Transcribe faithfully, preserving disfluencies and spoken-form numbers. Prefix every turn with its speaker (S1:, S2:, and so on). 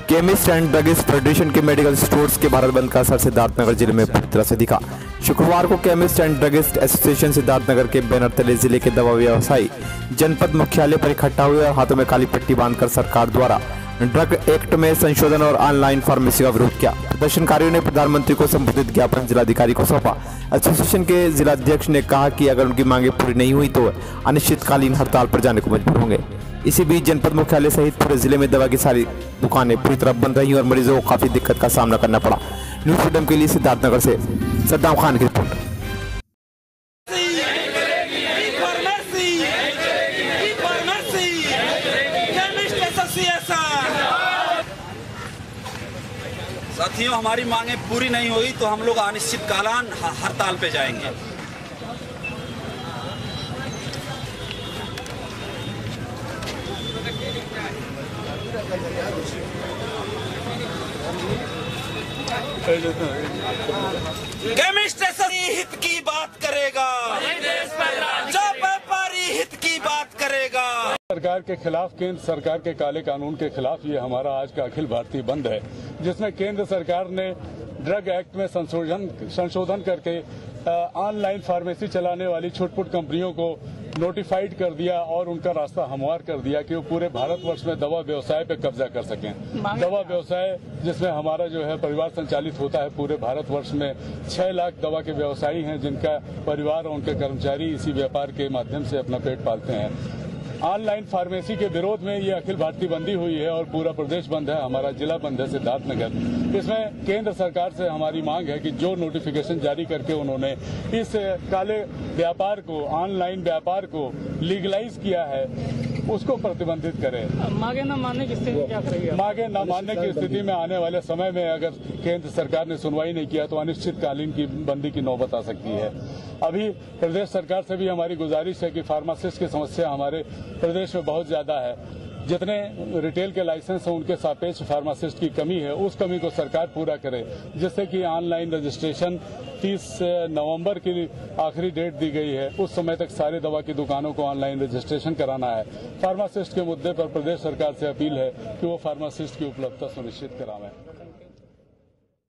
S1: Chemist and druggist federation के medical stores के भारत बंद का असर सिद्धार्थनगर जिले में पूरी तरह से दिखा। शुक्रवार को chemist and druggist association Siddharthnagar के बैनर तले जिले के दवा व्यवसायी जनपद मुख्यालय पर इकट्ठा हुए और हाथों में काली पट्टी बांधकर सरकार द्वारा ड्रग एक्ट में संशोधन और ऑनलाइन फार्मेसी का विरोध किया। प्रदर्शनकारियों ने प्रधानमंत्री को संबोधित ज्ञापन जिलाधिकारी को सौंपा। एसोसिएशन के जिलाध्यक्ष ने कहा कि अगर उनकी मांगे पूरी नहीं हुई तो अनिश्चितकालीन हड़ताल पर जाने को मजबूर होंगे। इसी बीच जनपद मुख्यालय सहित पूरे जिले में दवा की सारी दुकानें पूरी तरह बंद रही और मरीजों को काफी दिक्कत का सामना करना पड़ा। न्यूज फ्रीडम के लिए सिद्धार्थनगर से सद्दाम खान की रिपोर्ट।
S2: साथियों, हमारी मांगे पूरी नहीं हुई तो हम लोग अनिश्चितकालीन हड़ताल पे जाएंगे। केमिस्ट हित की बात करेगा, जो व्यापारी हित की बात करेगा।
S3: सरकार के खिलाफ, केंद्र सरकार के काले कानून के खिलाफ ये हमारा आज का अखिल भारतीय बंद है, जिसमें केंद्र सरकार ने ड्रग एक्ट में संशोधन संशोधन करके ऑनलाइन फार्मेसी चलाने वाली छुटपुट कंपनियों को नोटिफाइड कर दिया और उनका रास्ता हमवार कर दिया कि वो पूरे भारतवर्ष में दवा व्यवसाय पे कब्जा कर सकें। दवा व्यवसाय जिसमें हमारा जो है परिवार संचालित होता है, पूरे भारतवर्ष में छह लाख दवा के व्यवसायी हैं जिनका परिवार और उनके कर्मचारी इसी व्यापार के माध्यम से अपना पेट पालते हैं। ऑनलाइन फार्मेसी के विरोध में ये अखिल भारतीय बंदी हुई है और पूरा प्रदेश बंद है, हमारा जिला बंद है सिद्धार्थनगर। इसमें केंद्र सरकार से हमारी मांग है कि जो नोटिफिकेशन जारी करके उन्होंने इस काले व्यापार को, ऑनलाइन व्यापार को लीगलाइज किया है, उसको प्रतिबंधित करें।
S4: मांगे न मानने की स्थिति क्या करेगी?
S3: मांगे न मानने की स्थिति में आने वाले समय में अगर केंद्र सरकार ने सुनवाई नहीं किया तो अनिश्चितकालीन की बंदी की नौबत आ सकती है। अभी प्रदेश सरकार से भी हमारी गुजारिश है कि फार्मासिस्ट की समस्या हमारे प्रदेश में बहुत ज्यादा है। जितने रिटेल के लाइसेंस हैं उनके सापेक्ष फार्मासिस्ट की कमी है, उस कमी को सरकार पूरा करे, जिससे कि ऑनलाइन रजिस्ट्रेशन तीस नवंबर की आखिरी डेट दी गई है, उस समय तक सारे दवा की दुकानों को ऑनलाइन रजिस्ट्रेशन कराना है। फार्मासिस्ट के मुद्दे पर प्रदेश सरकार से अपील है कि वो फार्मासिस्ट की उपलब्धता सुनिश्चित करावें।